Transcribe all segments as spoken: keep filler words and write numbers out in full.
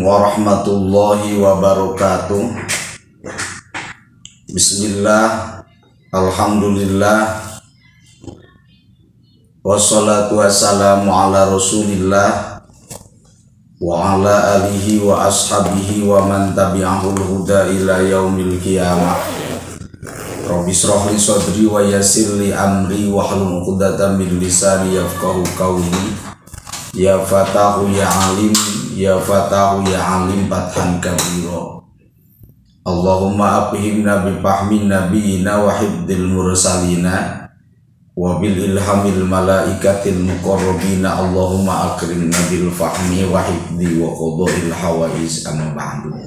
warahmatullahi wabarakatuh. Bismillah, alhamdulillah, wassalatu wassalamu ala rasulillah wa ala alihi wa ashabihi wa man tabi'ahul huda ila yaumil qiyamah. Rabbi shrah li sadri wa yassir li amri wa hlul 'uqdatam min lisani yafqahu qawli. Ya Fatahu ya Alim, ya Fatahu ya Alim fathan kabira. Allahumma afhimna bi fahmin nabiyina wa hibdil mursalina wa bil ilhamil malaikatil muqarrabina. Allahumma akrimna bil fahmi wa hibdi wa qada'il hawaiz amma ba'du.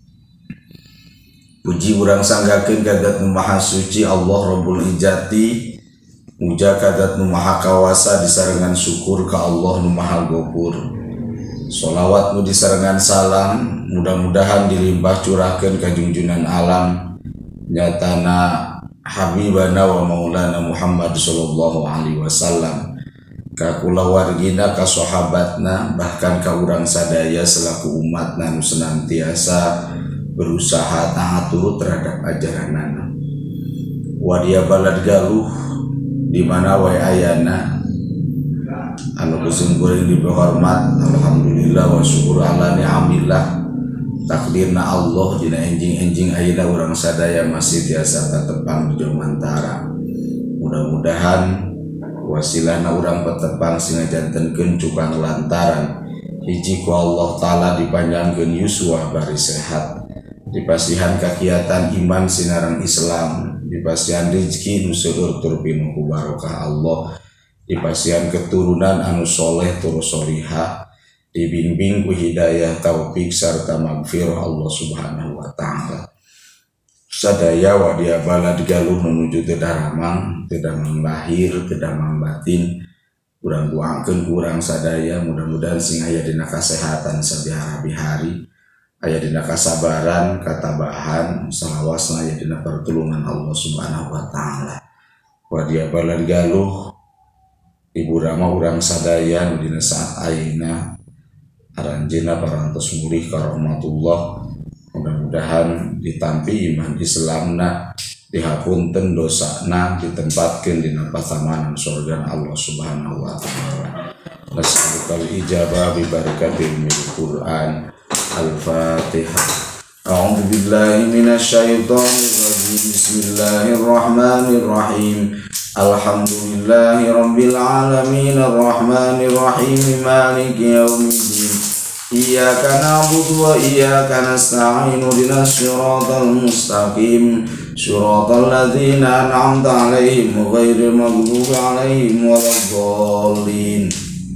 Puji urang sanggakeun gadat nu maha suci Allah Rabbul Izzati, muja kadat nu maha kawasa disarengan syukur ka Allah nu maha gopur. Sholawat nu disarengan salam mudah-mudahan dilimpah curahkeun ka junjunan alam nyatana habibana wa maulana Muhammad sallallahu alaihi wasallam, ka kulawargina, ka sahabatna, bahkan ka urang sadaya selaku umatna nu senantiasa berusaha taat turut terhadap ajaranana. Wadia balad Galuh di mana wae ayana anu kusim kuring dihormat, alhamdulillah wa syukur ala ni'amillah. Takdirna Allah dina enjing-enjing ayeuna urang sadaya masih tiasa katepang di Jomantara. Mudah-mudahan wasilana urang petepang sing ngajantenkeun cukang lantaran hiji ku Allah taala dipanjangkeun yuswa bari sehat, dipasihan kakiatan iman sinarang Islam, dipasihan rezeki nu seueur tur pinuh ku barokah Allah, dipasihan keturunan anu soleh tur solihah, dibimbing ku hidayah taufik serta magfirah Allah subhanahu wa ta'ala. Sadaya wadia balad Galuh menuju Tedaramang, Tedamang lahir, Tedamang batin. Urang doakeun ku urang sadaya mudah-mudahan sing aya dina kasehatan sabihari-hari, aya dina kasabaran, katabahan, salawasna aya dina pertulungan Allah subhanahu wa ta'ala. Wadia balad Galuh ibu rama urang sadaya nu dina saat ayeuna aranjeunna parantos mulih ka rahmatullah. Mudah-mudahan ditampi iman Islamna, dihapunten dosana, ditempatkeun dina patamanan surga Allah subhanahu wa ta'ala. Nas'alukal ijabah bi barakatil Qur'an. Al-Fatihah. A'udzu billahi minasyaitonir rajim. Bismillahirrahmanirrahim. Alhamdulillahi rabbil alamin arrahmanir rahim maliki yaumiddin. Iyyaka na'budu wa iyyaka nasta'in ihdinas siratal mustaqim siratal ladzina an'amta 'alaihim ghairil maghdubi 'alaihim waladdallin.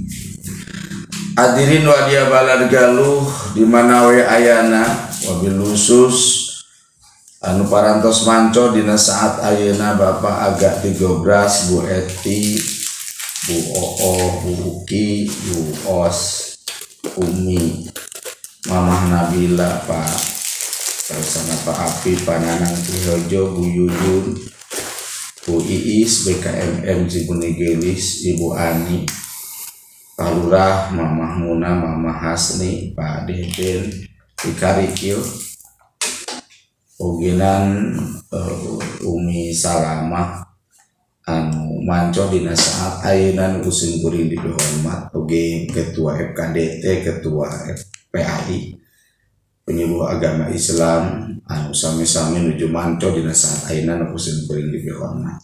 Hadirin wadia balad Galuh di mana we ayana, wabil khusus anu parantos manco dina saat ayeuna Bapak agak digobras, Bu Eti, Bu Oo, Bu Uki, Bu Os, Umi, Mamah Nabila, Pak Sarsana, Pak Api, Pak Nanang Trihojo, Bu Yuyun, Bu Iis, B K M M Cibuni Gelis, Ibu Ani, Pak Lurah, Mamah Muna, Mamah Hasni, Pak Deden, Ikarikil, uginan uh, Umi Salamah anu manco dina saat ayeuna nu kusim kuring dihormat, ugi Ketua F K D T, Ketua F P A I, penyuluh agama Islam anu sami-sami nuju manco dina saat ayeuna nu kusim kuring dihormat.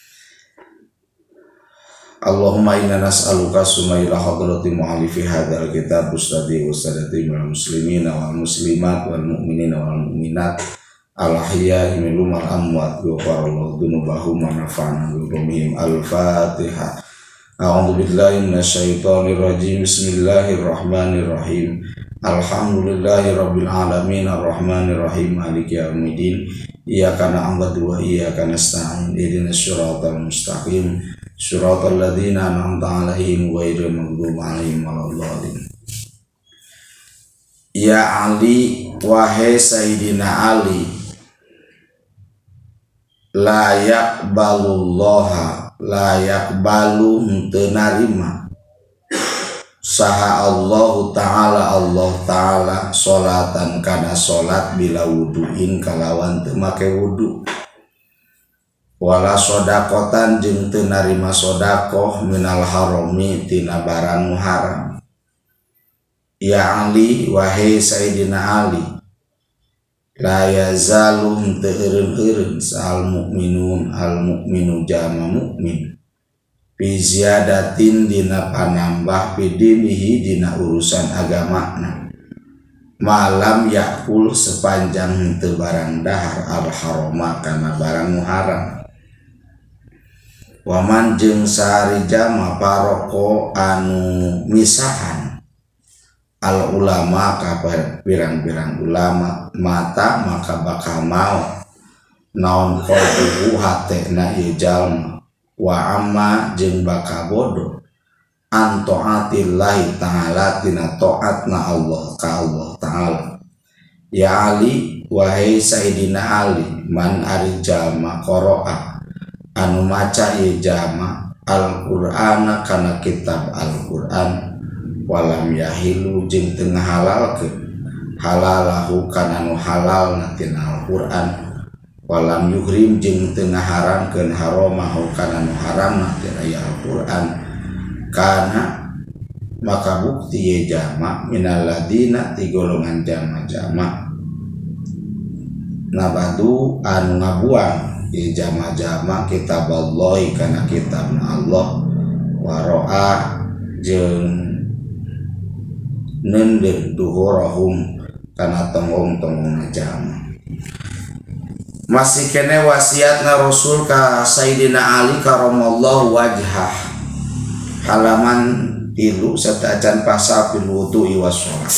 Allahumma inna nas'aluka sumaila hadrati mu'alifi hadzal kitab ustadi wa sadati minal muslimina wal muslimat wal mu'minina wal mu'minat al-ahya'i minhum wal amwat wa qarallahu dunubahum wa nafa'na bi-ulumihim. Al-Fatihah. A'udzu billahi minasyaitonir rajim. Bismillahirrahmanirrahim. Alhamdulillahi rabbil alamin arrahmanir rahim maliki yaumiddin. Iyyaka na'budu wa iyyaka nasta'in ihdinas siratal mustaqim siratal ladzina an'amta 'alaihim ghairil maghdubi 'alaihim waladdallin. Ya Ali, wahai Sayyidina Ali, la yaqbalullaha, la yaqbalu henteu narima saha Allahu ta'ala Allah ta'ala sholatan kana sholat bila wuduin kalawan teu make wudu, wala sodakotan jeung teu narima sodakoh minal harami tina barang haram. Ya Ali wahai Sayyidina Ali, la yazalum teu eureun-eureun sal mukminun al mukminu jama mukmin fi ziyadatin dina panambah pidinihi dina urusan agamana, malam yakul sepanjang teu barang dahar al harama kana barang haram. Waman jeung sari jama paroko anu misahan al ulama ka pirang-pirang ulama mata maka bakal mau naon qalbu hatena ieu jalma, wa amma jeung bakal bodoh an taatillahi ta'ala tina taatna Allah ka Allah ta'ala. Ya Ali wahai Sayyidina Ali, man ari jalma qara'a anu maca ieu jalma Al-Qur'ana kana kitab Al-Qur'an, walam yahilu jeung teu ngahalalkeun halalahu kana nu halalna tina Al-Qur'an, walam yuhrim jeung teu ngaharamkeun haramahu kana nu haramna tina Al-Qur'an, kana maka bukti ye jama minal ladina ti golongan jama-jama nabadu anu ngabuang ye jama-jama kitab Allah kana kitabna Allah, waro'a jeung nendeur duhurahum kana tonggong-tonggongna jama. Masih kene wasiatna Rasul ka Sayyidina Ali karamallahu wajhah, halaman tilu serta acan pasal fil wudu'i was sholat.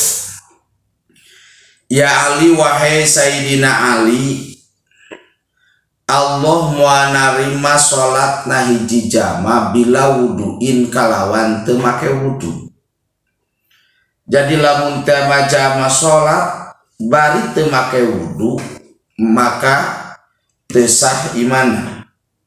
Ya Ali wahai Sayyidina Ali, Allah moal narima sholatna hiji jama bila wudu'in kalawan teu make wudu. Jadi lamun teu jama sholat bari teu make wudu maka teu sah imanna.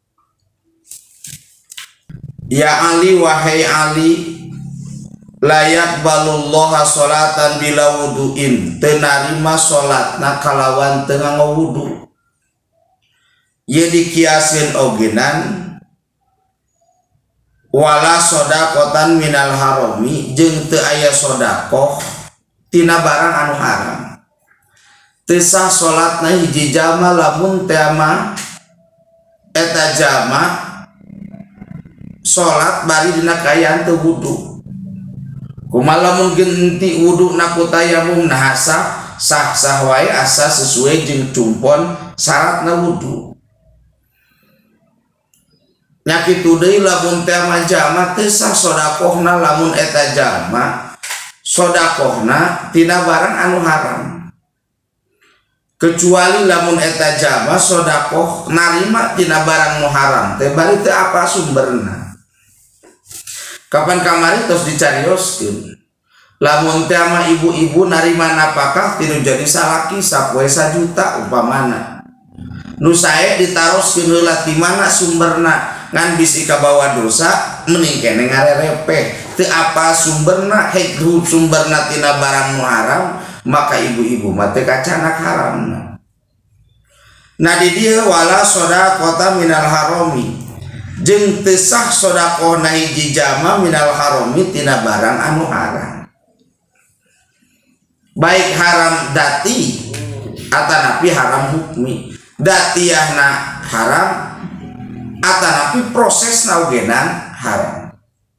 Ya Ali wahai Ali, layak balullaha sholatan bila wudu'in, teu narima sholatna kalawan teu nganggo wudu. Ye dikiaskeun ogenan wala sodakotan minal harami jeung teu aya sodakoh tina barang anu haram. Teu sah salatna hiji jama lamun teu mah eta jama salat bari dina kayaan teu wudu. Kumaha lamun genti wuduna ku tayamum nah sah sah-sah wae asa sesuai jeung cumpon syaratna wudu. Nya kitu deui lamun teu mah jama teu sah sodakohna lamun eta jama sodakohna tina barang anu haram. Kecuali lamun eta jama sodakoh narima tina barang nu haram teh bari teu apa sumberna. Kapan kamari tos dicarioskeun. Lamun teh mah ibu-ibu narima napakah tinu jadi salaki sapoe sajuta umpamana. Nu sae ditaroskeun heula ti mana sumberna ngan bisi kabawa dosa mending kene ngarerepeh teu apa sumberna hek sumberna tina barang nu haram maka ibu-ibu mah teu kacanak haramna. Nah di dieu wala sodaqota minal harami jeung teu sah sodaqohna hiji jama minal harami tina barang anu haram, baik haram dati atanapi haram hukmi. Datiahna haram atanapi prosesna ogenan haram.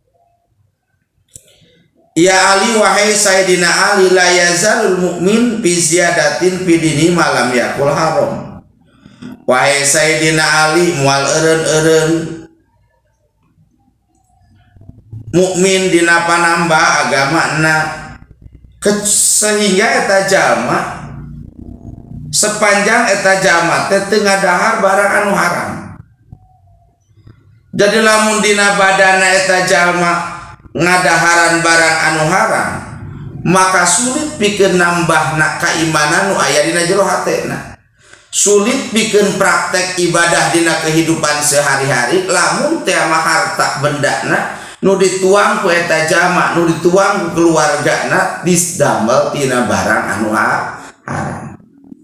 Ya Ali wahai Sayyidina Ali, la yazalul mukmin fi ziyadatin fi dini malam yakul haram. Wahai Sayyidina Ali, moal eureun-eureun mukmin dina panambah agamana sehingga eta jalma sepanjang eta jalma teh teu ngadahar barang anu haram. Jadi lamun dina badana eta jalma ngadaharan barang anu haram maka sulit pikeun nambahna kaimanan nu aya dina jero hatena. Sulit pikeun praktek ibadah dina kehidupan sehari-hari lamun teu mah harta bendana nu dituang ku eta jama nu dituang ku keluargana disdamel tina barang anu haram.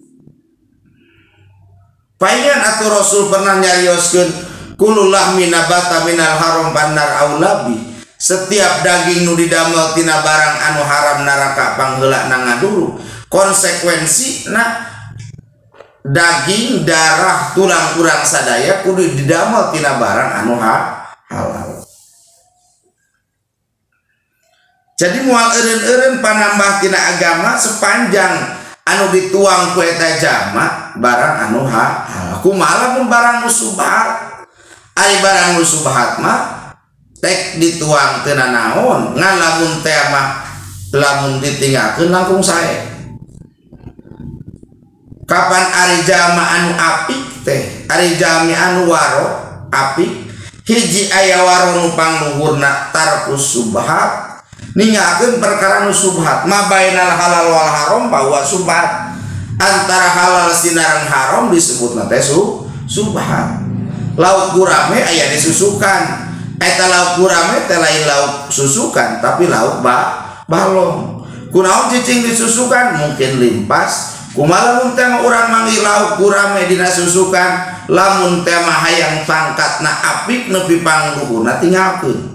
Paingan atuh Rasul pernah nyarioskeun kullu lahmin nabata minal haram bannar aulabi. Setiap daging nu didamel tina barang anu haram neraka pangheula na ngaduru. Konsekuensi na daging darah tulang urang sadaya kudu didamel tina barang anu halal. Jadi moal eureun-eureun panambah tina agama sepanjang anu dituang ku eta jama barang anu halal. Kumaha mun barang nu subhat? Ari barang nu subhat mah tek dituang teu naon, ngan lamun teh mah lamun ditinggalkeun langkung sae. Kapan ari jama anu apik teh? Ari jami anu waro apik hiji aya waro nu pangluhurna tarkus subhat. Ninggalkeun perkara nu subhat ma bainal halal wal haram bahwa subhat antara halal sinareng haram disebutna teh subhat. Lauk gurame aya disusukan eta lauk gurame teh lain lauk susukan tapi lauk ba balong. Kunaon cicing disusukan mungkin limpas. Kumaha mun teh urang manggil lauk gurame dina susukan lamun teh mah hayang pangkatna apik nepi pangluhurna tinggalkeun.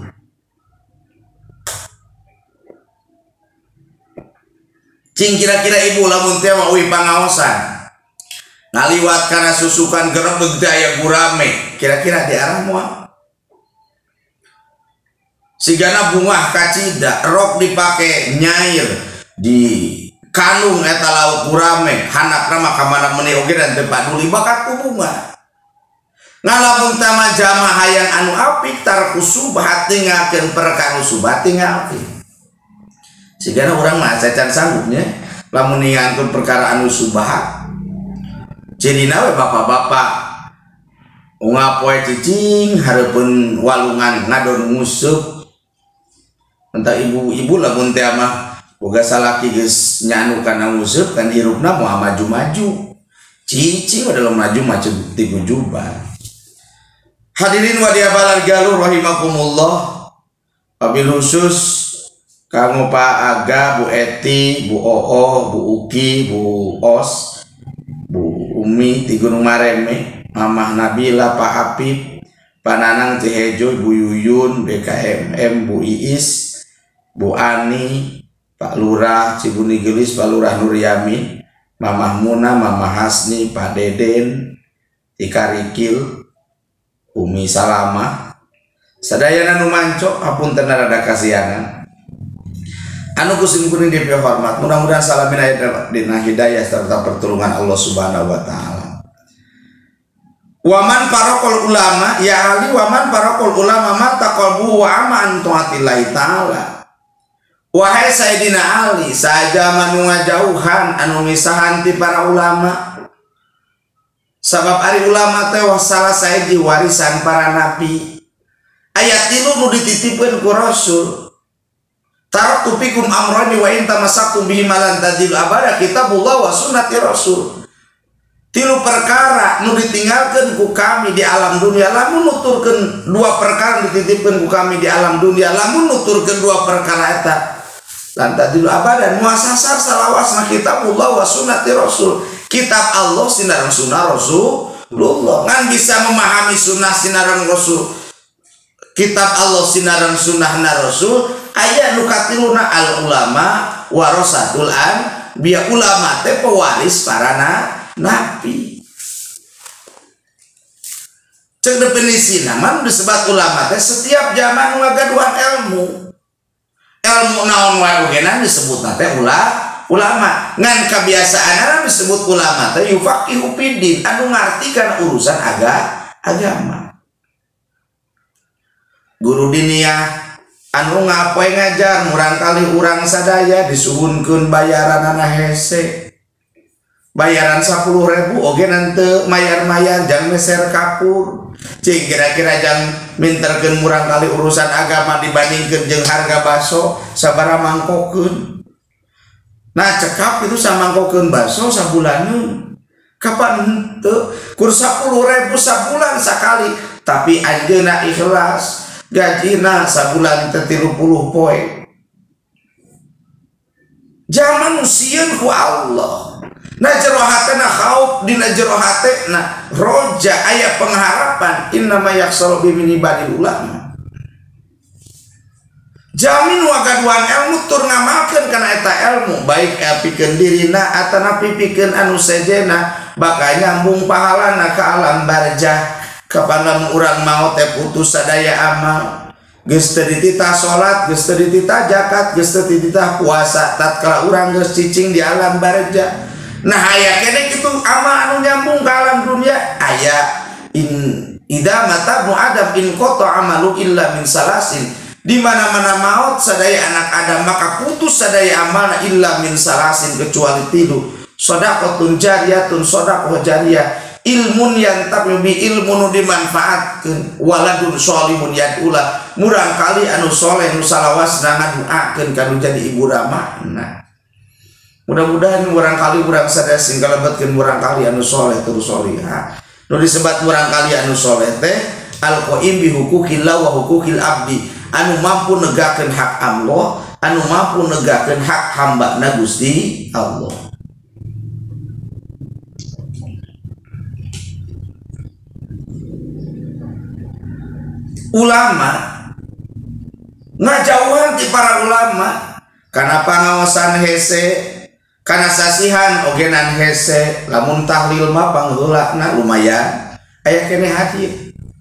Cing kira-kira ibu lamun teh mah uwi pangaosan ngaliwat kana susukan gerebeg teh aya gurame, kira-kira di arah moal sigana bungah kacida rok dipake nyair di kanung eta lauk gurame handapna mah kamana meuni oge dan teu paduli bakat ku bunga. Ngalamun teh mah jama hayang anu apik tarku subhat tinggalkeun perkara subhat tinggalkeun. Sigana urang mah cacan sanggupnya lamun ninggalkeun perkara anu subhat. Jadina we bapak-bapak unga poe cicing hareupeun walungan ngadon nguseup. Entah ibu-ibu lamun teh mah boga salaki geus nyanu kana nguseup kan hirupna moal maju-maju. Cicing adalah maju maju ti gujuban. Hadirin wa diabalal galur rahimakumullah. Wabil khusus kanggo Pak Aga, Bu Eti, Bu Oo, Bu Uki, Bu Os, Bu Umi ti Gunung Mareme, Mamah Nabila, Pak Apip, Pak Nanang Cihejo, Bu Yuyun, B K M M, Bu Iis, Bu Ani, Pak Lurah Cibuni Gelis, Pak Lurah Nuryamin, Mamah Muna, Mamah Hasni, Pak Deden, Tika Rikil, Umi Salamah, sadayana nu manco hapunten rada kasihangan. Anu kusim kuning di hormat, mudah-mudahan salamin aya dina hidayah serta pertolongan Allah Subhanahu wa taala. Waman paraqul ulama ya ali waman paraqul ulama mata qalbu wa aman taatillahi taala. Wahai Sayyidina Ali, saja manu ngajauhan anu misahan ti para ulama. Sabab ari ulama teh salah saeji warisan para nabi. Ayat tilu nu dititipkeun ku Rasul. Taraktu fikum amrani wa in tamassaktum bihi malan tadil abada kitabullah wa sunnati rasul. Tilu perkara nu ditinggalkeun ku kami di alam dunia lamun nuturkeun dua perkara dititipkeun ku kami di alam dunia lamun nuturkeun dua perkara eta lan tadil abadan muasasar salawasna kitabullah wa sunnati rasul. Kitab Allah sinareng sunnah Rasulullah. Ngan bisa memahami sunnah sinareng rasul. Kitab Allah sinareng sunnahna rasul. Ayat nukatiluna al ulama warasatul an biya ulama teh pewaris para na, nabi. Cek definisi nama disebut ulama teh setiap zaman ngagaduhan ilmu. Ilmu naon wae ogeuna disebutna teh ulah ulama. Ngan kebiasaanna disebut ulama teh yufaqihu fiddin anu ngartikeun urusan aga, agama. Guru diniyah anu ngapoe ngajar murang kali urang sadaya disuhunkeun bayaran anak hese bayaran sepuluh ribu oge nante mayar-mayar jang meser kapur cing kira-kira jang minterkeun murang kali urusan agama dibandingkeun jeung harga baso sabaraha mangkokeun. Nah cekap itu samangkokeun baso sabulaneun kapan henteu kur sepuluh ribu sabulan sakali tapi anjeunna ikhlas gajina sabulan teh tilu puluh poe. Zaman usieun ku Allah. Na jero hatena khauf, dina jero hatena roja aya pengharapan. Innama yakhsharu min ibadil ulama. Jamin wagaduan ilmu tur ngamalkeun kana eta ilmu baik pikeun dirina atawa pikeun anu sejena bakal nyambung pahalana ka alam barzah kapan urang maot teh putus sadaya amal geus teu dititah salat geus teu dititah zakat geus teu dititah puasa tatkala urang geus cicing di alam barzah. Nah aya kene kitu amal anu nyambung ka alam dunia aya in idza mata mu adam in qata amalu illa min salasin. Di mana-mana maut sadaya anak Adam maka putus sadaya amalna illa min salasin kecuali tilu. Shadaqatun jariyatun, shadaqah jariyah, ilmun yang tapi ilmu nu dimanfaatkeun, waladun sholihun yad'ula, murang kali anu soleh nu salawasna ngaduakeun kanu jadi ibu ramahna. Mudah-mudahan murang kali urang sadaya sing kalebetkeun murang kali anu soleh terus solihah. Nu disebat murang kali anu soleh teh al-qaim bi huquqillah wa huquqil abdi. Anu mampu negakeun hak Allah, anu mampu negakeun hak hamba na Gusti Allah. Ulama ngajauhan ti para ulama kana pangaosan hese, kana sasihan ogenan hese, lamun tahlil mah pangheulana lumayan aya kene hadir.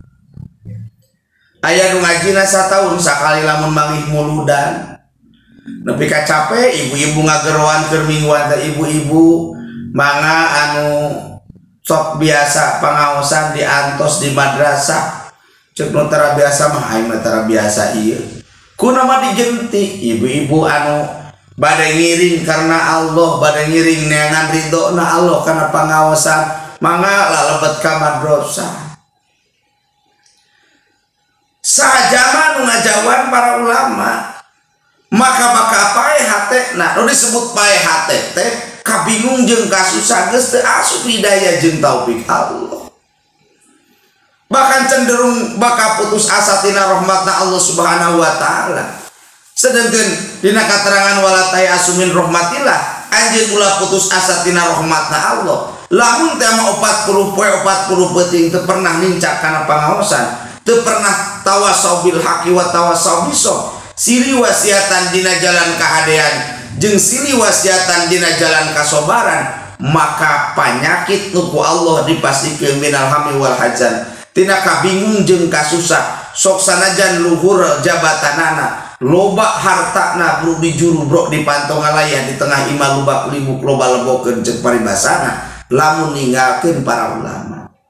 Aya nu ngajina sataun sakali lamun mangih muludan nepi ka capek ibu-ibu ngageroan keur mingguan teh ibu-ibu mangga anu sok biasa pangaosan diantos di madrasah ceuk nu tara biasa mah aing mah tara biasa ieu kunaon digenti ibu-ibu anu bade ngiring karena Allah bade ngiring neangan ridona Allah kana pangaosan mangga lalebet ka madrasah. Sajaman ngajawan para ulama maka baka pae hatena nu disebut pae hate teh kabingung jeung kasusah geus teu asup hidayah jeung taufik Allah bahkan cenderung baka putus asa tina rahmatna Allah Subhanahu wa taala. Sedengkeun dina katerangan wala tay asumin rahmatillah anjeun ulah putus asa tina rahmatna Allah lamun teh mah opat puluh poe opat puluh peuting teu pernah nincak kana pangaosan teu pernah tawasau bil haqi wa tawasau bisob siri wasiatan dina jalan kahadean jeung siri wasiatan dina jalan kasobaran maka panyakit nu ku Allah dipastikeun minal hammi wal hazan tina kabingung jeung kasusah sok sanajan luhur jabatanana loba hartana bro dijuru bro dipantong alayah di tengah imah loba libuk loba lebokeun ceuk paribasana lamun ninggalkeun para ulama.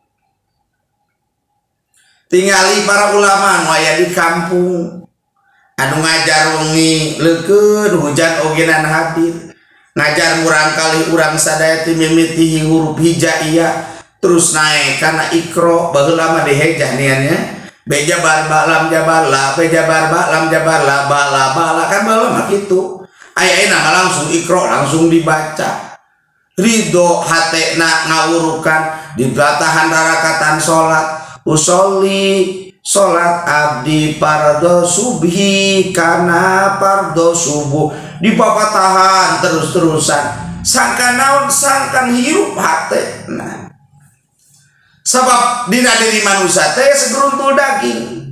Tingali para ulama nu aya di kampung anu ngajar wengi leukeun hujan ogenan hadir ngajar murang kali urang sadaya teu mimiti huruf hijaiyah terus naik kana ikro baheula mah dihejah niannya beja barba lam jabala beja barba lam jabala bala bala kan baheula mah kitu aya enak langsung ikro langsung dibaca ridho hatena ngawurukan di belatahan rakatan salat usolli sholat abdi pardo subhi kana pardo subuh di papatahan terus-terusan sangkan naon sangkan hirup hate nah sabab dina diri manusia teh segeruntul daging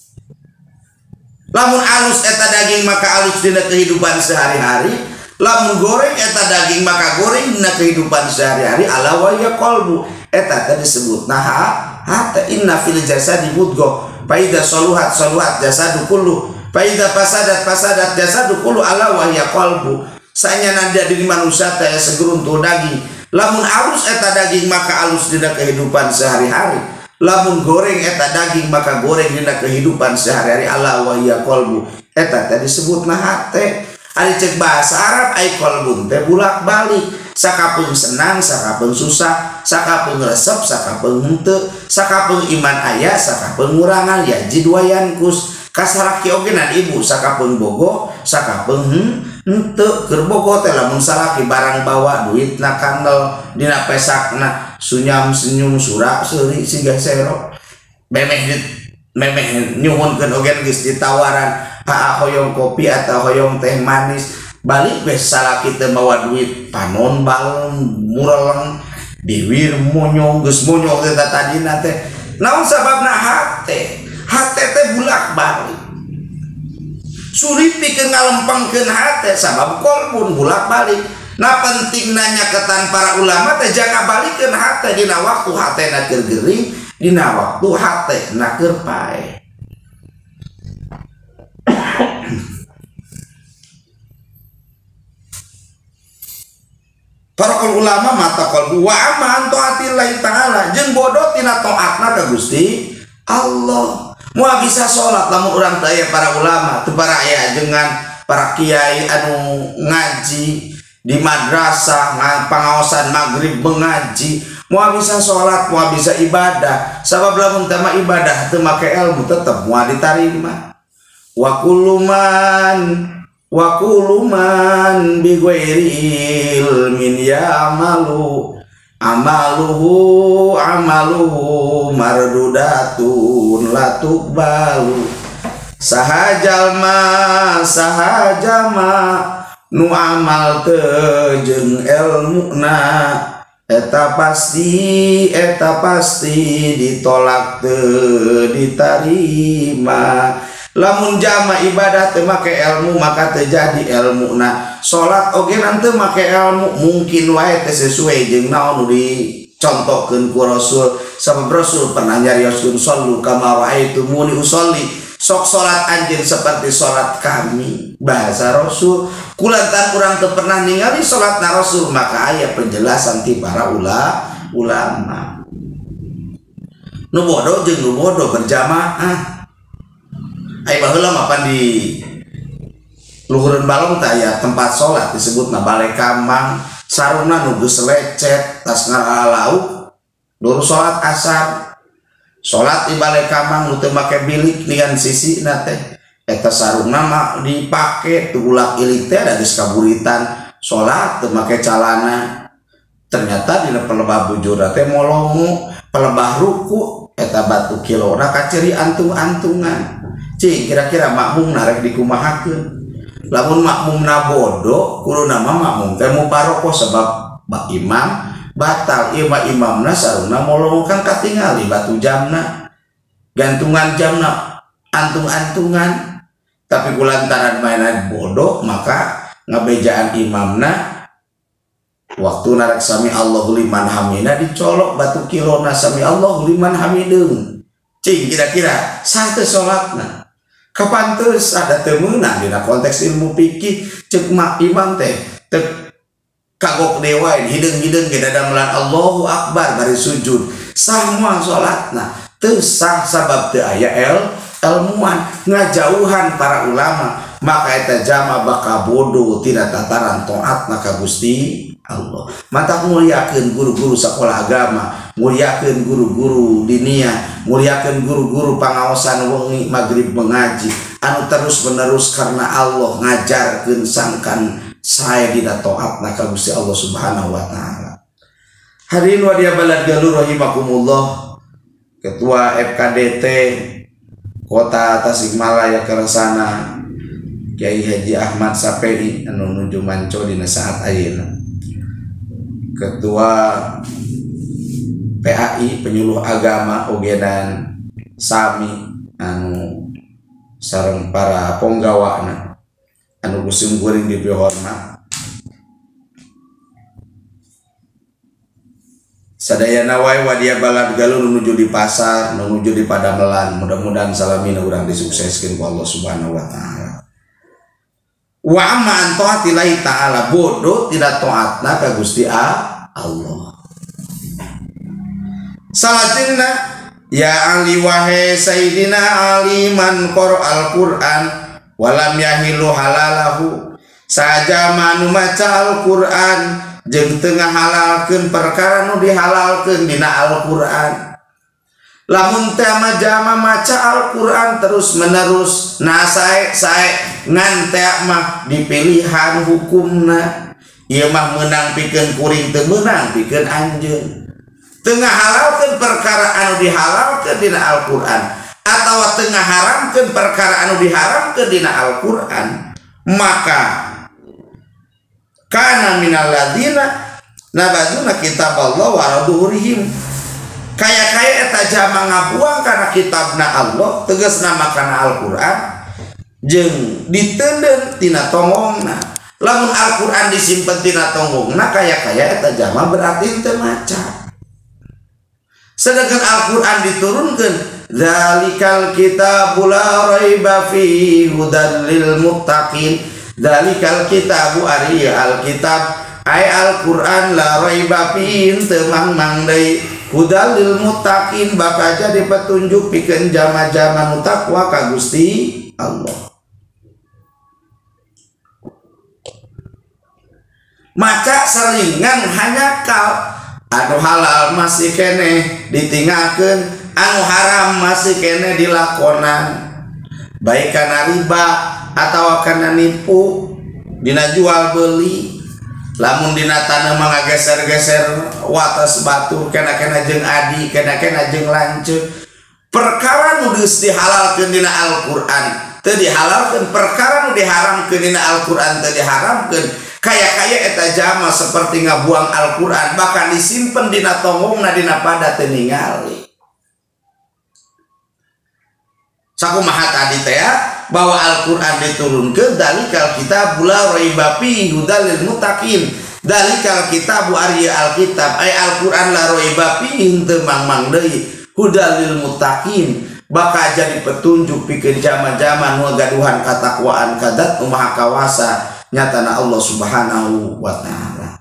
lamun alus eta daging maka alus dina kehidupan sehari-hari lamun goreng eta daging maka goreng dina kehidupan sehari-hari ala wa ya qalbu eta teh disebut nah hatta inna fil jasadi mudghah fa idza saluhat saluhat jasadu kullu fa idza fasadat fasadat jasadu kullu ala wa hiya qalbu sanyana di manusia teh segeruntul daging lamun alus eta daging maka alus dina kehidupan sehari-hari lamun goreng eta daging maka goreng dina kehidupan sehari-hari ala wa hiya qalbu eta teh disebutna hate ari cek bahasa Arab ai qalbun teh bulak-balik sakapeung senang sakapeung susah sakapeung resep sakapeung henteu sakapeung iman aya sakapeung ngurangan ya jidwayan kus kasaraki ogenan ibu sakapeung bogo sakapeung henteu keur bogo teh lamun salaki barang bawa duitna kandel dina pesakna sunyam senyum surak seuri siga serok bemeh memeh nyuhunkeun oge geus ditawaran ha hoyong kopi atau hoyong teh manis balik we salaki teu mawa duit panon bal mureleng diwir monyong geus monyong teh tadina teh naon sababna hate hate teh bulak-balik sulit pikeun ngalempengkeun hate sabab kolbun bulak-balik. Nah penting nanya ketan para ulama teh jangan balikeun hate dina waktu hatena keur geuring dina waktu hatena keur pae. Para ulama mata qalbu wa aman taatillahi taala jeung bodoh tina taatna ka Gusti Allah. Moal bisa salat lamun urang teh aya para ulama teu para aya dengan para kiai anu ngaji di madrasah pangaosan maghrib mengaji moal bisa sholat moal bisa ibadah sabab lamun teh mah ibadah teu make ilmu tetep moal ditarima wa kulluman wa kulluman bi ghairi ilmin ya'malu amaluhu amaluhu mardudatun la tuqbalu sahajalma sahajama nu amal teu jeung ilmuna eta pasti eta pasti ditolak teu ditarima lamun jama ibadah teu make ilmu maka teu jadi ilmuna salat oge teu make ilmu mungkin wae teu sesuai jeung naon nu dicontohkeun ku Rasul sabab Rasul pernah nyarioskeun sallu kama ra'aitumuni usolli sok salat anjeun seperti salat kami bahasa Rasul kulantan urang teu pernah ningali salatna Rasul maka aya penjelasan ti para ula, ulama nu bodoh jeung nu bodoh berjamaah aya baheula mapan di luhureun balong teh aya tempat salat disebutna balai kamang sarungna nu geus lecet tas ngalauk lurus salat asar salat di balai kamang nu teu make bilik lian sisina teh eta sarungna mah dipake teu ulah ilik teh da geus kaburitan salat teu make calana ternyata dina pelebah bujur teh molongo pelebah ruku eta batu kilona kaciri antung-antungan cing kira-kira makmum narek dikumahakeun lamun makmumna bodoh kudu nama makmum teh mubarokoh sebab bak imam batal ieu mah imamna sarungna molongo kan katingali batu jamna gantungan jamna antung-antungan tapi kulantaran mainan bodoh maka ngabejaan imamna waktu narek sami Allahu liman hamida dicolok batu kilona sami Allahu liman hamideun cing kira-kira saha teu salatna kapan terus ada teu meunang dina konteks ilmu fikih ceuk mak imam teh teu kagok dewa hideung-hideung ge dadamelan Allahu akbar bari sujud sah moal salatna teu sah sabab teu aya el ilmuan ngajauhan para ulama maka eta jama baka bodoh tina tataran taatna ka Gusti Allah mata muliakeun guru-guru sakola agama muliakeun guru-guru dinia muliakeun guru-guru pangaosan wengi maghrib mengaji anu terus menerus karena Allah ngajarkeun sangkan saya dina taatna ka Gusti Allah Subhanahu wa taala. Hadirin wa dia balad galur rahimakumullah. Ketua F K D T Kota Tasikmalaya Keresana Kiai Haji Ahmad Sapei anu nuju manco dina saat ayeuna. Ketua P A I Penyuluh Agama Ogedan Sami anu sareng para ponggawana anu kusum guring dipihormat sadayana wae wadia balad galur menuju di pasar menuju di Padamelan mudah-mudahan salamina urang disukseskeun ku Allah Subhanahu wa taala wa amman taatillahi taala bodoh tidak taatna ka Gusti Allah salajengna ya ali wahe sayyidina aliman qur'al Qur'an walam yahilu halalahu saja manu maca Al-Qur'an jeung teu ngahalalkeun perkara nu dihalalkeun dina Al-Qur'an lamun teh majama maca Al-Qur'an terus menerus nah sae sae ngan teh mah dipilihan hukumna ieu mah meunang pikeun kuring teu meunang pikeun anjeun teu ngahalalkeun perkara anu dihalalkeun dina Al-Qur'an atau tengah haramkeun perkara anu diharamkeun dina Al-Qur'an, maka kana minal ladina nabadzuna kitab Allah wa raduhurihim, kaya-kaya eta jama ngabuang kana kitabna Allah tegasna makana Al-Qur'an jeung diteundeun tina tongongna. Lamun Al-Qur'an disimpen tina tongongna kaya-kaya eta jama berarti teu maca. Sedangkan Al-Qur'an diturunkeun dzalikal kitabul la raiba fihi hudan lil muttaqin, dzalikal kitabu ari al-kitab ay Al-Qur'an la raiba fihi teu mang-mang deui hudan lil muttaqin bakal jadi petunjuk pikeun jama-jama nu takwa ka Gusti Allah. Maca seringan hanya kal anu halal masih kene ditinggalkeun, anu haram masih kene dilakonan, baik kana riba atawa kana nipu dina jual beli. Lamun dina taneuh mah geser-geser wates batu kena-kena jeung adi, kena-kena jeung lanceuk. Perkara nu geus dihalalkeun dina Al-Qur'an teu dihalalkeun, perkara nu diharamkeun dina Al-Qur'an teu diharamkeun. Kaya-kaya eta jama seperti ngabuang Al-Qur'an, bahkan disimpen dina tongongna dina pada teu ningali. Sakumaha tadi teh bahwa Al-Qur'an diturunkeun dalikal kitabul la raiba fihi hudal lil muttaqin, dalikal kitabu ari al-kitab ay Al-Qur'an la raiba fihi teu mang-mang deui hudal lil muttaqin bakal jadi petunjuk pikeun jama-jama nu gaduhan katakwaan ka Zat nu Maha Kawasa nyatana Allah Subhanahu wa ta'ala.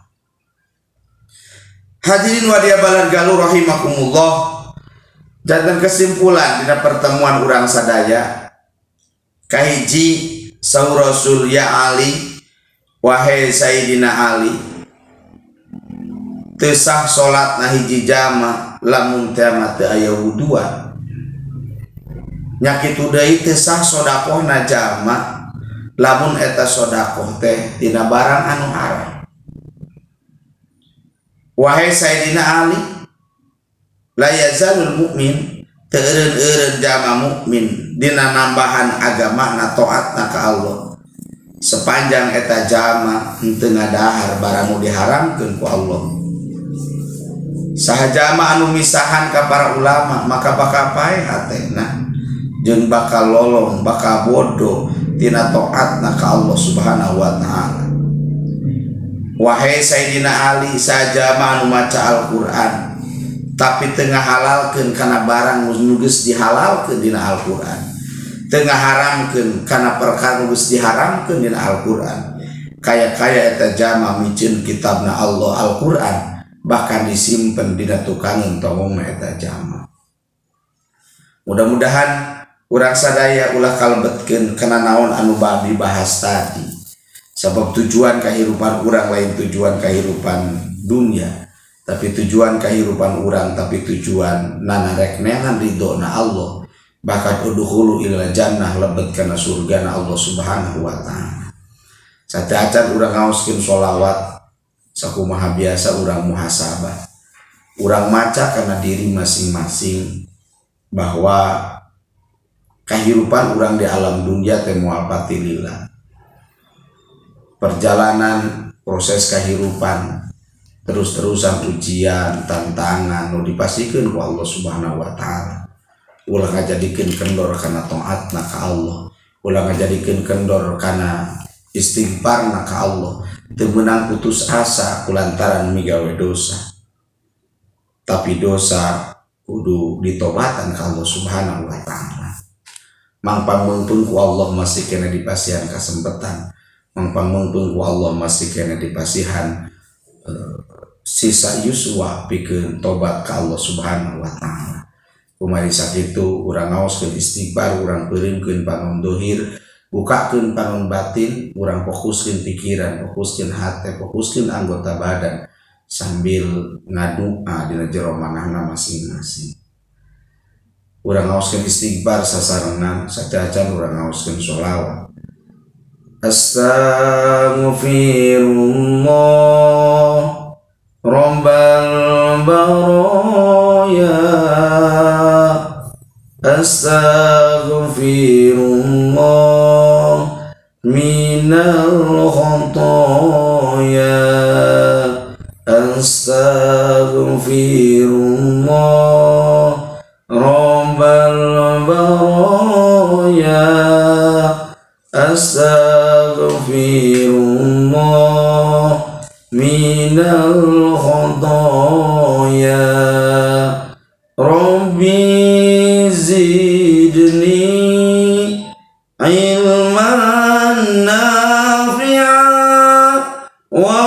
Hadirin wa diabalan galuh rahimakumullah, janten kesimpulan dina pertemuan urang sadaya kahiji saur Rasul ya Ali, wahai Sayyidina Ali, teu sah salatna hiji jama lamun teu teu aya wuduan. Nya kitu deui teu sah sedekahna jama lamun eta sedekah teh dina barang anu haram. Wahai Sayyidina Ali, la yazalul mu'min, teu eureun-eureun jama mukmin dina nambahan agamana taatna ka Allah sepanjang eta jama henteu ngadahar barang nu diharamkeun ku Allah. Saha jama anu misahan ka para ulama maka bakal paeh hatena jeung bakal lolong, bakal bodoh tina taatna ka Allah Subhanahu wa ta'ala. Wahai Sayyidina Ali, saja anu maca Al-Qur'an tapi tengah halalkeun kana barang nu geus dihalalkeun dina Al-Qur'an, tengah haramkeun kana perkara nu geus diharamkeun dina Al-Qur'an, kaya-kaya eta jama micieun kitabna Allah Al-Qur'an bahkan disimpen dina tukangeun tongongna eta jama. Mudah-mudahan urang sadaya ulah kalebetkeun kana naon anu bab dibahas tadi. Sebab tujuan kehidupan urang lain tujuan kehidupan dunia, tapi tujuan kehidupan urang tapi tujuan nanarek neangan ridona Allah, bahkan udkhulu ila jannah lebet kana surgana Allah Subhanahu wa ta'ala. Sateacan urang ngaoskeun sholawat sakumaha biasa urang muhasabah, urang maca kana diri masing-masing bahwa kehidupan urang di alam dunia teh moal pati lillah. Perjalanan proses kehidupan terus-terusan ujian tantangan nu dipasikeun ku Allah Subhanahu wa ta'ala. Ulah ngajadikeun kendor kana taatna ka Allah, ulah ngajadikeun kendor kana istighfarna ka Allah, teu meunang putus asa kulantaran migawe dosa. Tapi dosa kudu ditobatan ka Allah Subhanahu wa ta'ala. Mangpang mumpung ku Allah masih kena dipasihan kesempatan, mangpang mumpung ku Allah masih kena dipasihan uh, sisa yuswa pikeun tobat ka Allah Subhanahu wa ta'ala. Kumari sakitu urang ngaoskeun istighfar, urang peureumkeun panon dohir, bukakeun panon batin, urang fokuskeun pikiran, fokuskeun hate, fokuskeun anggota badan sambil ngadua dina jero manahna masing-masing. Urang ngaoskeun istighfar sasarengan, sacacan urang ngaoskeun sholawat. Astaghfirullah Rabbal baraya astaghfirullah minal khotoya, astaghfirullah rabbal baraya, astaghfirullah minal khotoya, rabbi zidni ilman nafi'a wa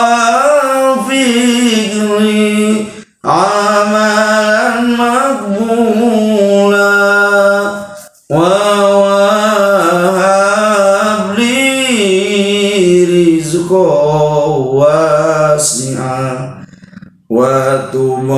wafiqni amalan maqbula wa wahabli rizqan wasi'a wa tub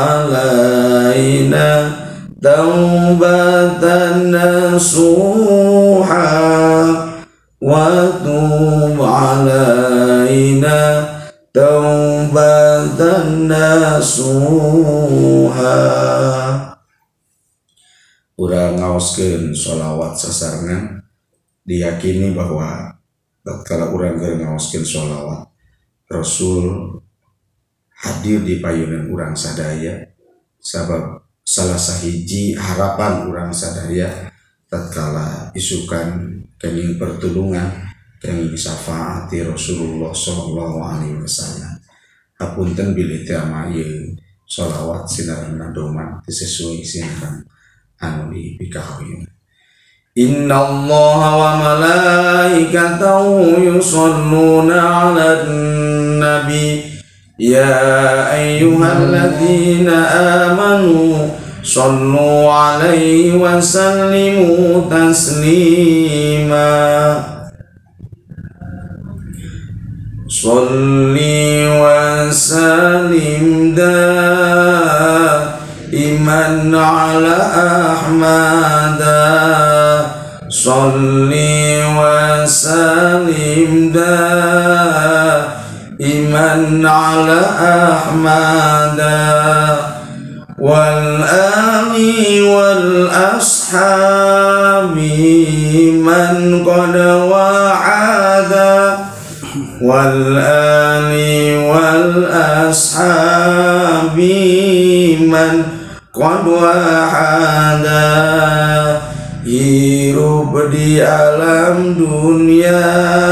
alaina taubatan nasuha wa tub alaina taubatan nasuha. Urang ngaoskeun sholawat sasarengan, diyakini bahwa tatkala urang keur ngaoskeun sholawat Rasul hadir di payunan urang sadaya, sabab salah sahiji harapan urang sadaya tatkala isukan kenging pertulungan kenging syafaati Rasulullah sallallahu alaihi wasallam. Hapunten bilih teu ama ieu sholawat sinarenna doman sesuai sinaran anu dipikahoyun. Inna Allaha wa malaikatahu yusholluna 'alan nabi ya ayyuhalladzina amanu shollu 'alaihi wa sallimu taslima. Sholli wa sallim daiman ala ahmada, sholli wa sallim daiman ala ahmada wal ali wal ashabi man qad wa'ada, wal ali wal ashabi man qad wahada. Hirup di alam dunia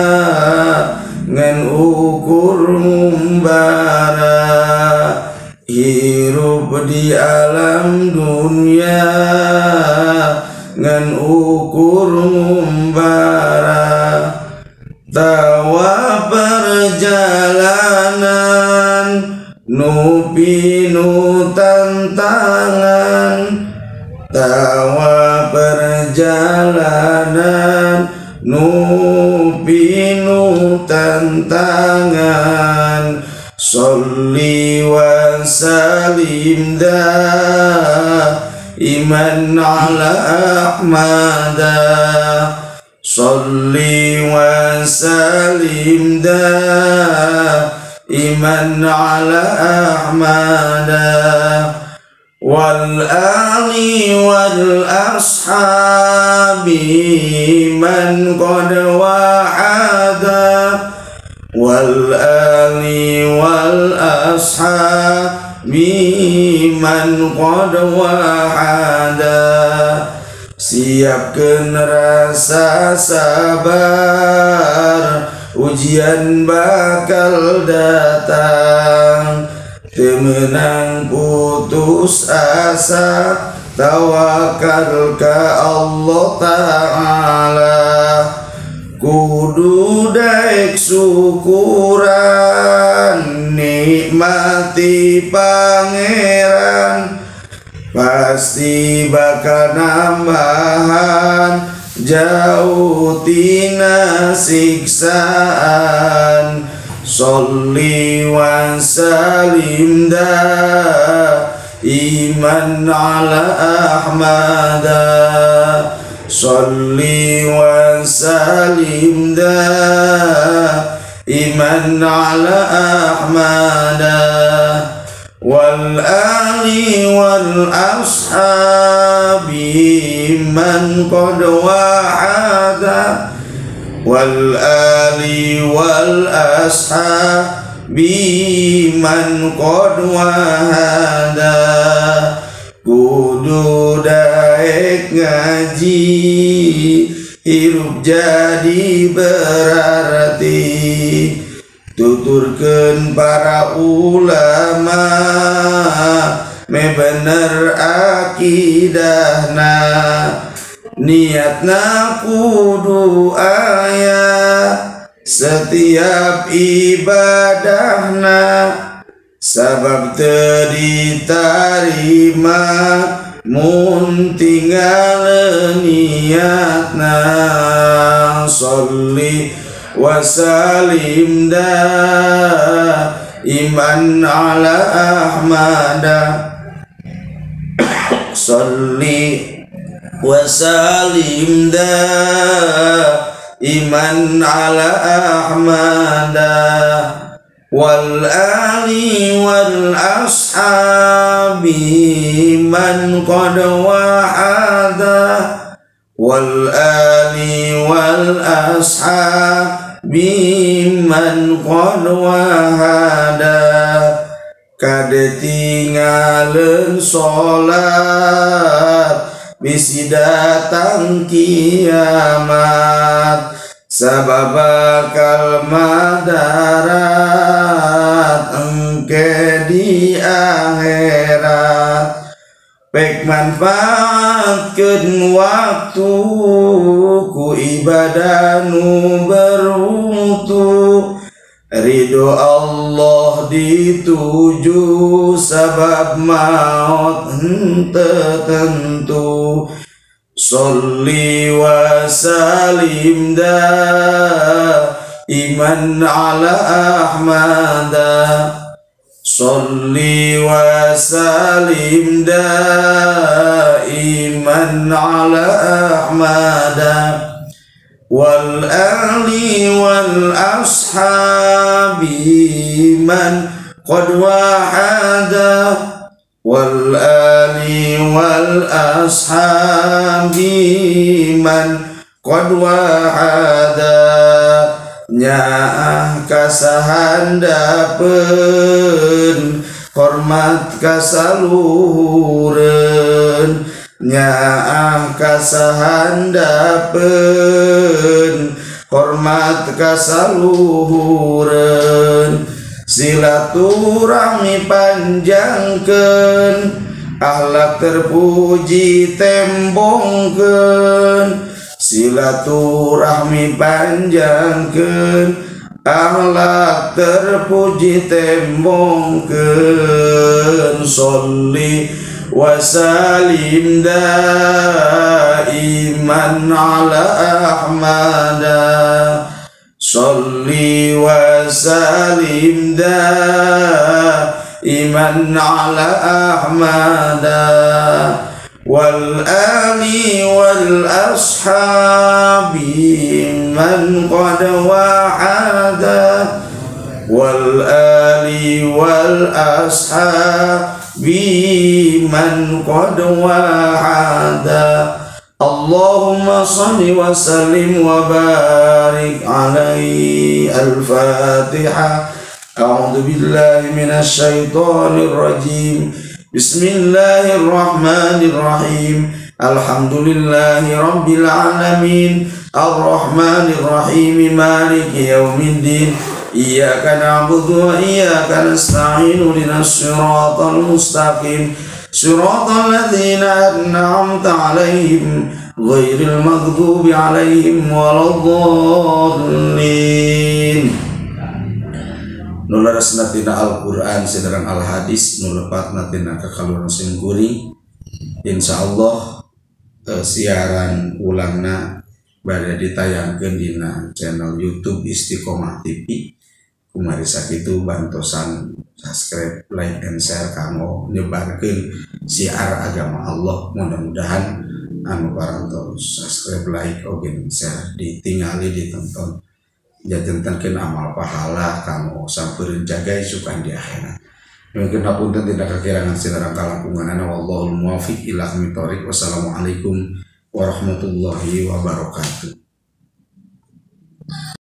ngan ukur mumbara, hirup di alam dunia ngan ukur mumbara. Tawa perjalanan nupi nu tantangan, tawa perjalanan nupi nu tantangan. Sholli wa sallim daiman ala ahmada, sholli wa sallim daiman ala ahmada wal ali wal ashabi man qad wa'ada, wal ali wal ashabi man qad wa'ada. Siapkeun rasa sabar, ujian bakal datang. Teu meunang putus asa, tawakal ka Allah Ta'ala. Kudu daek syukuran, nikmati pangeran, pasti bakal nambahan jauh tina siksaan. Sholli wa sallim daiman ala ahmada, sholli wa sallim daiman ala ahmada wal ali wal ashabi biman qad wahada wal ali wal ashabi man qad wahada. Kudu daek ngaji hirup jadi berarti, tuturkeun para ulama me bener akidahna, niatna kudu aya setiap ibadahna, sabab teu ditarima mun tinggal niatna. Sholli wa salim da iman ala ahmada, sholli wa salim da iman ala ahmada wal ali wal ashabi man qad wahada wal ali wal ashabi man qad wahada. Kade tinggalin sholat bisi datang kiamat, sabab bakal madarat engke di akhirat. Pek manfaatkeun waktu ku ibadah nu bermutu, ridho Allah dituju sabab maut henteu tentu. Sholli wa salim da iman ala ahmada, sholli wa salim da iman ala ahmada wal ali wal ashabi man qad wahada wal ali wal ashabi man qad wahada. Nyaah kasahandapeun hormat kasaluhureun, nyaah kasahandapeun hormat kasaluhureun. Silaturahmi panjangkeun, akhlak terpuji tembongkeun. Silaturahmi panjangkeun, akhlak terpuji tembongkeun. Sholli wa salim daiman ala ahmada, sholli wa salim daiman ala ahmada wal ali wal ashabi man qad wahada wal ali wal ashabi man qad wahada. Allahumma salli wa sallim wa barik alaihi. Al-Fatiha. A'udzu billahi minasy syaithanir rajim. Bismillahirrahmanirrahim. Alhamdulillahi rabbil alamin. Ar-Rahmanir Rahim. Maliki yaumiddin. Iyyaka na'budu wa iyyaka nasta'in. Ihdinas siratal mustaqim. Siratal ladzina an'amta 'alaihim ghairil maghdubi 'alaihim waladdallin. Nularas tina Al-Quran sedarang Al-Hadis nulepat tina kakaluran singkuri. Insyaallah eh, siaran ulangna bade ditayangkeun dina channel YouTube Istiqomah T V. Kumari sakitu bantosan subscribe, like, and share kanggo nyebarkeun siar agama Allah. Mudah-mudahan anu parantos subscribe, like, oge share ditingali ditonton jajantankeun amal pahala kanggo sampeureun jaga isukan di akhirat. Mungkin hapunten tidak kekirangan sinarang kalangkungan wallahul muwaffiq ila aqwamit thoriq. Wassalamualaikum warahmatullahi wabarakatuh.